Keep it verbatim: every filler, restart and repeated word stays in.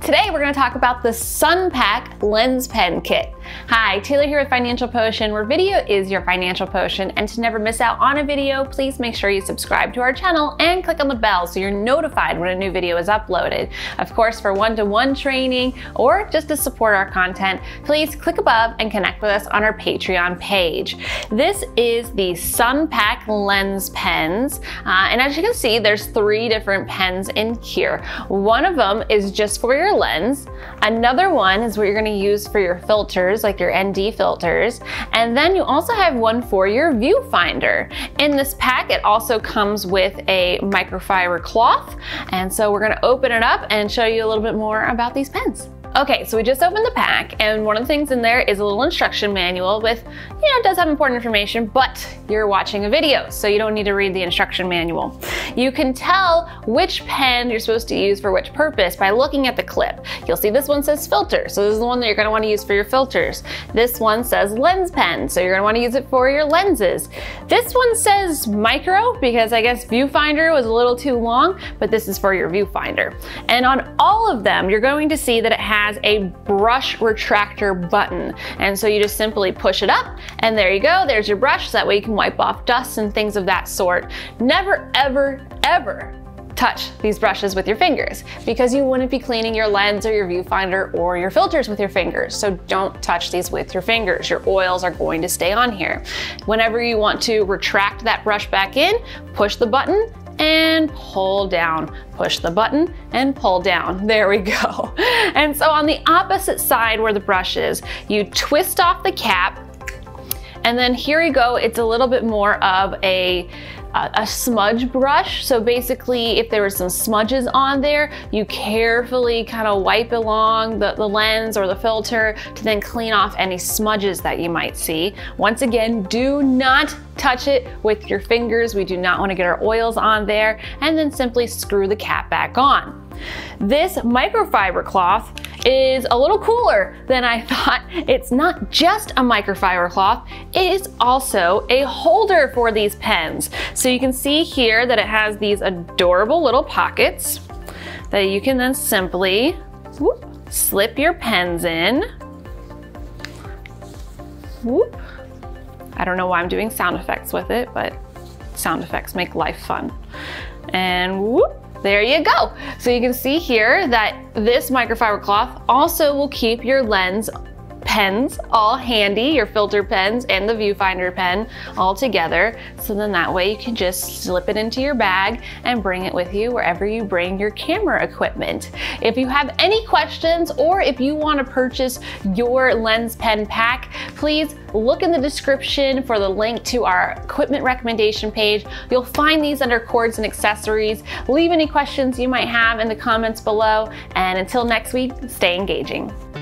Today we're going to talk about the Sunpak Lens Pen Kit. Hi, Taylor here with Financial Potion, where video is your financial potion, and to never miss out on a video, please make sure you subscribe to our channel and click on the bell so you're notified when a new video is uploaded. Of course, for one-to-one training or just to support our content, please click above and connect with us on our Patreon page. This is the Sunpak Lens Pens, uh, and as you can see, there's three different pens in here. One of them is just for your lens. Another one is what you're going to use for your filters, like your N D filters. And then you also have one for your viewfinder. In this pack, it also comes with a microfiber cloth. And so we're going to open it up and show you a little bit more about these pens. Okay, so we just opened the pack, and one of the things in there is a little instruction manual with, you know, it does have important information, but you're watching a video, so you don't need to read the instruction manual. You can tell which pen you're supposed to use for which purpose by looking at the clip. You'll see this one says filter, so this is the one that you're gonna wanna use for your filters. This one says lens pen, so you're gonna wanna use it for your lenses. This one says micro, because I guess viewfinder was a little too long, but this is for your viewfinder. And on all of them, you're going to see that it has has a brush retractor button. And so you just simply push it up and there you go, there's your brush. So that way you can wipe off dust and things of that sort. Never, ever, ever touch these brushes with your fingers because you wouldn't be cleaning your lens or your viewfinder or your filters with your fingers. So don't touch these with your fingers. Your oils are going to stay on here. Whenever you want to retract that brush back in, push the button and pull down. Push the button and pull down. There we go. And so on the opposite side where the brush is, you twist off the cap, and then here you go, it's a little bit more of a a smudge brush. So basically, if there were some smudges on there, you carefully kind of wipe along the, the lens or the filter to then clean off any smudges that you might see. Once again, do not touch it with your fingers. We do not want to get our oils on there, and then simply screw the cap back on. This microfiber cloth is a little cooler than I thought. It's not just a microfiber cloth, it is also a holder for these pens. So you can see here that it has these adorable little pockets that you can then simply whoop, slip your pens in. Whoop. I don't know why I'm doing sound effects with it, but sound effects make life fun. And whoop. There you go. So you can see here that this microfiber cloth also will keep your lens pens all handy, your filter pens and the viewfinder pen all together. So then that way you can just slip it into your bag and bring it with you wherever you bring your camera equipment. If you have any questions or if you want to purchase your lens pen pack, please look in the description for the link to our equipment recommendation page. You'll find these under cords and accessories. Leave any questions you might have in the comments below, and until next week, stay engaging.